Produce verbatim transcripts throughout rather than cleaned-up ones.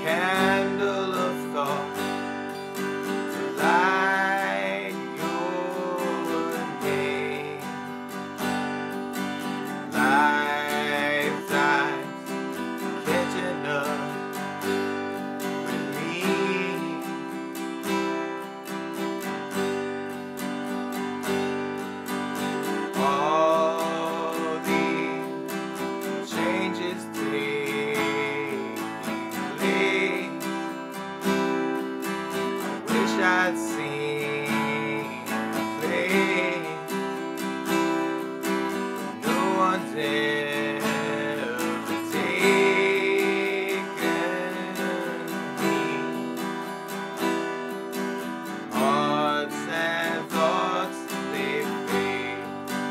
candle of thought to light your name. Life's eyes catching up with me. All these changes taking place, I wish I'd seen a place no one's ever taken me. Hearts and thoughts, they fade,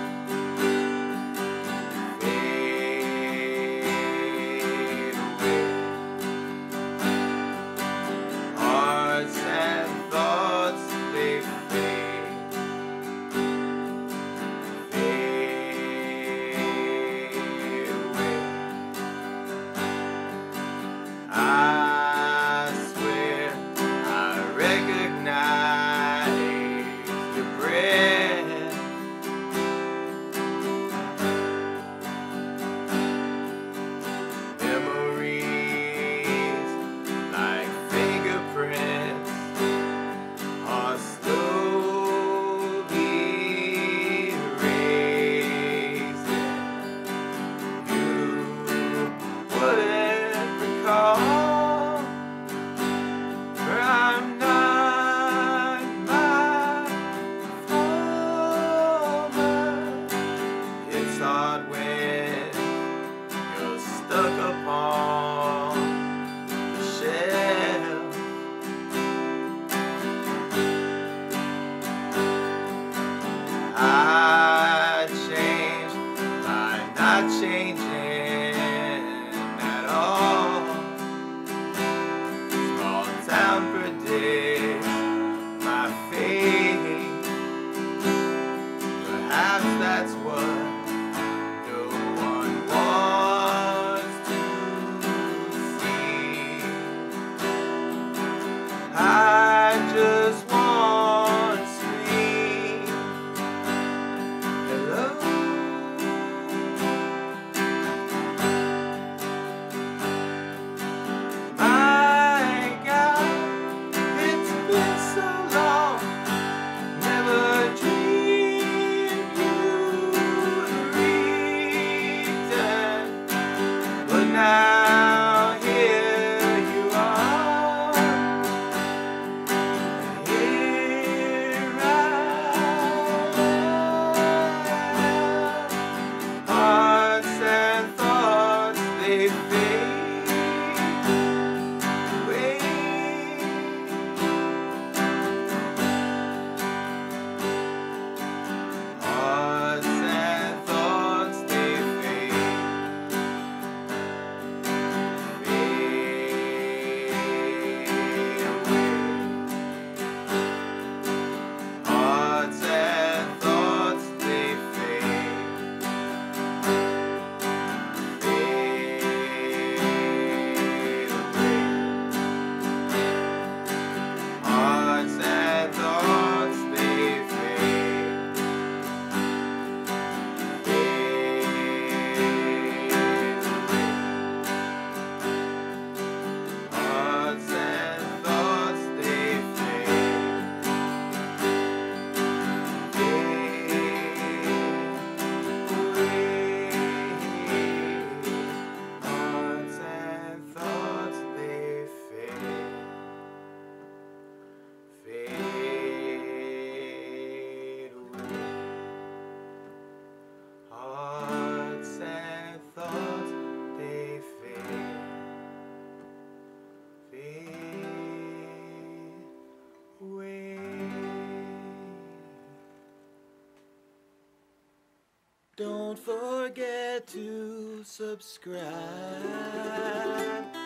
fade away. Hearts and thoughts, they fade, fade away. I swear I recognize your breath. Memories like fingerprints are slowly erasing. You wouldn't recall, for I'm not my former. It's hard when you're stuck upon the shelf. I changed by not changing at all. Small town predicts my fate. Perhaps that's what no one wants to see. I just want sweet hello. My God, it's been so long. Never dreamed you'd return, but now here you are. Here I am. Hearts and thoughts, they fade away. Hearts and thoughts, they fade, fade away. Hearts and thoughts, they fade, fade away. Hearts and thoughts, they fade, fade away. Hearts and thoughts, they fade, fade away. Hearts and thoughts, they fade, fade away. Hearts and thoughts, they fade, fade away. Don't forget to subscribe.